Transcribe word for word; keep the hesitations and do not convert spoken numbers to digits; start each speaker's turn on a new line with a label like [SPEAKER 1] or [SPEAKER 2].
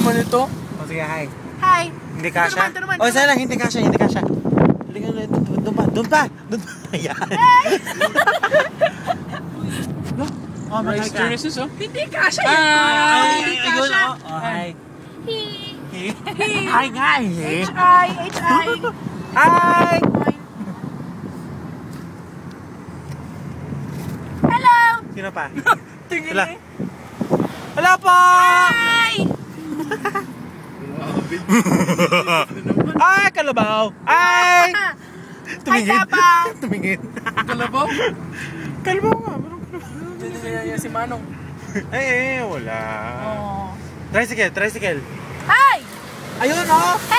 [SPEAKER 1] naman ito.
[SPEAKER 2] O sige, hi.
[SPEAKER 3] Hi.
[SPEAKER 2] Hindi kasha? O, sana lang, hindi kasha, hindi kasha. Hindi ka ulit. Doon pa, doon pa. Doon pa. Ayan. Oh,
[SPEAKER 1] Rice
[SPEAKER 2] mag-hi ka.
[SPEAKER 1] Genesis, oh.
[SPEAKER 3] Hindi kasha
[SPEAKER 1] Hi!
[SPEAKER 3] yan. Hindi
[SPEAKER 2] Ayun,
[SPEAKER 3] kasha.
[SPEAKER 2] oh. Oh, hi.
[SPEAKER 3] Hi.
[SPEAKER 2] Hi, nga eh.
[SPEAKER 3] H I. H I.
[SPEAKER 2] Hi!
[SPEAKER 3] Hello.
[SPEAKER 2] Sino pa?
[SPEAKER 3] Tingin
[SPEAKER 2] Wala.
[SPEAKER 3] eh.
[SPEAKER 2] Wala po!
[SPEAKER 3] Hi.
[SPEAKER 2] Ay, kalabaw! Ay! Tumingin.
[SPEAKER 3] Hi, Tapang.
[SPEAKER 2] Tumingin.
[SPEAKER 1] Kalabaw?
[SPEAKER 2] Kalabaw nga. Meron kalabaw.
[SPEAKER 1] Hindi kaya si Manong.
[SPEAKER 2] Eh, eh, wala.
[SPEAKER 3] Oh.
[SPEAKER 2] Tricycle, tricycle.
[SPEAKER 3] Hi.
[SPEAKER 2] Ayun, oh!